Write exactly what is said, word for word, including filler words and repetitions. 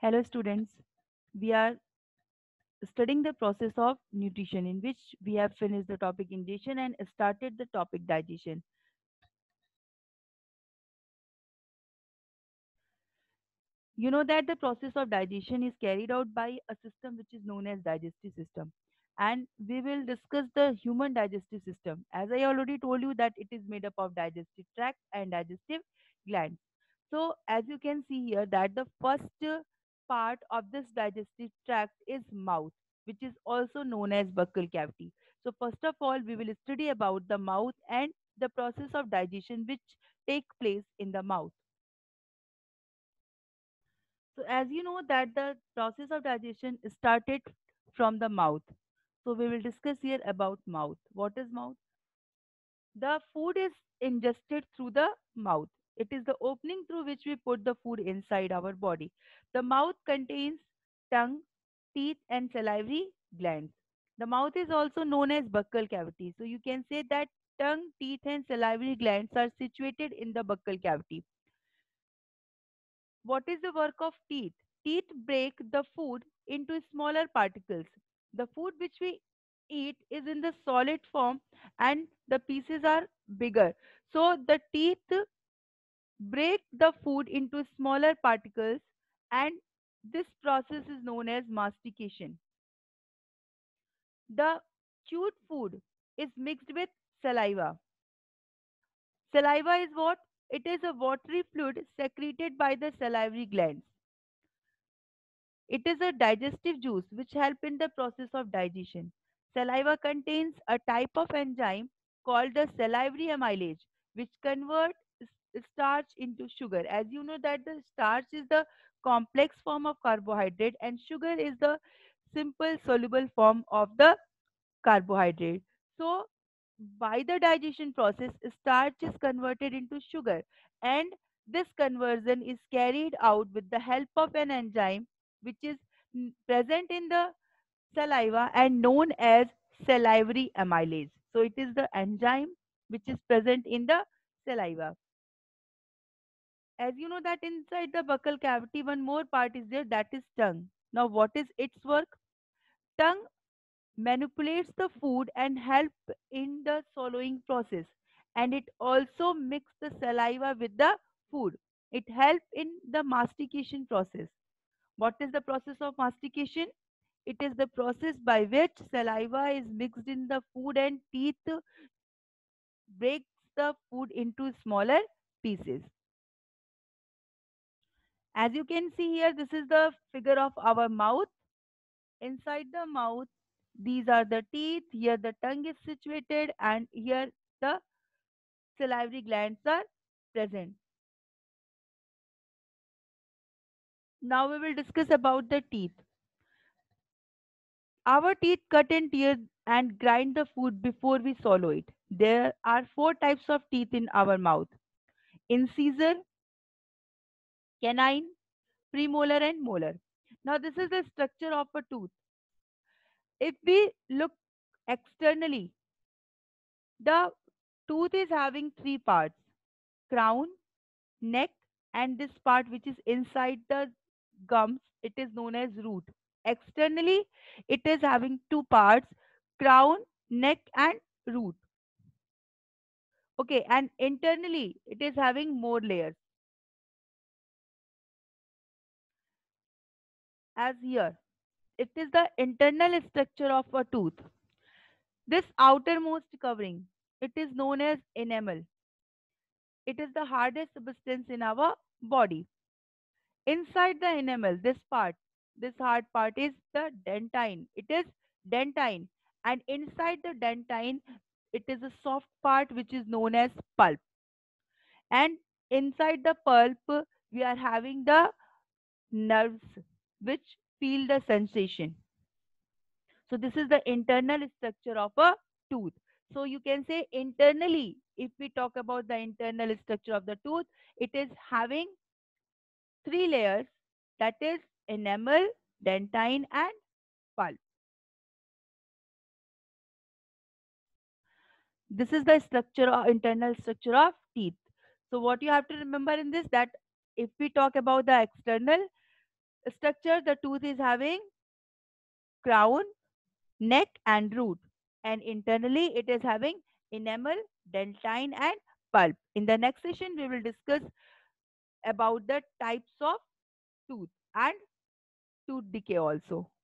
Hello students, we are studying the process of nutrition in which we have finished the topic ingestion and started the topic digestion. You know that the process of digestion is carried out by a system which is known as digestive system, and we will discuss the human digestive system. As I already told you that it is made up of digestive tract and digestive glands. So as you can see here that the first uh, part of this digestive tract is mouth, which is also known as buccal cavity. So first of all we will study about the mouth and the process of digestion which take place in the mouth. So as you know that the process of digestion started from the mouth. So we will discuss here about mouth. What is mouth? The food is ingested through the mouth. It is the opening through which we put the food inside our body. The mouth contains tongue, teeth and salivary glands. The mouth is also known as buccal cavity. So you can say that tongue, teeth and salivary glands are situated in the buccal cavity. What is the work of teeth? Teeth break the food into smaller particles. The food which we eat is in the solid form and the pieces are bigger. So the teeth break the food into smaller particles, and this process is known as mastication. The chewed food is mixed with saliva. Saliva is what? It is a watery fluid secreted by the salivary glands. It is a digestive juice which help in the process of digestion. Saliva contains a type of enzyme called the salivary amylase, which converts s- starch into sugar. As you know that the starch is the complex form of carbohydrate and sugar is the simple soluble form of the carbohydrate. So, by the digestion process, starch is converted into sugar, and this conversion is carried out with the help of an enzyme which is n- present in the saliva and known as salivary amylase. So, it is the enzyme which is present in the saliva. As you know that inside the buccal cavity, one more part is there, that is tongue. Now, what is its work? Tongue manipulates the food and help in the swallowing process, and it also mix the saliva with the food. It help in the mastication process. What is the process of mastication? It is the process by which saliva is mixed in the food and teeth breaks the food into smaller pieces. As you can see here, this is the figure of our mouth. Inside the mouth, these are the teeth. Here the tongue is situated, and here the salivary glands are present. Now we will discuss about the teeth. Our teeth cut and tear and grind the food before we swallow it. There are four types of teeth in our mouth: incisor, canine, premolar, and molar. Now this is the structure of a tooth. If we look externally, the tooth is having three parts: crown, neck, and this part which is inside the gums, it is known as root. Externally, it is having two parts: crown, neck, and root. Okay, and internally, it is having more layers. As here, it is the internal structure of a tooth. This outermost covering, it is known as enamel. It is the hardest substance in our body. Inside the enamel, this part, this hard part is the dentine. It is dentine. And inside the dentine, it is a soft part which is known as pulp. And inside the pulp, we are having the nerves which feel the sensation. So this is the internal structure of a tooth. So you can say internally, if we talk about the internal structure of the tooth, it is having three layers, that is enamel, dentine, and pulp. This is the structure or internal structure of teeth. So what you have to remember in this, that if we talk about the external Structure, the tooth is having crown, neck and root, and internally it is having enamel, dentine and pulp. In the next session we will discuss about the types of tooth and tooth decay also.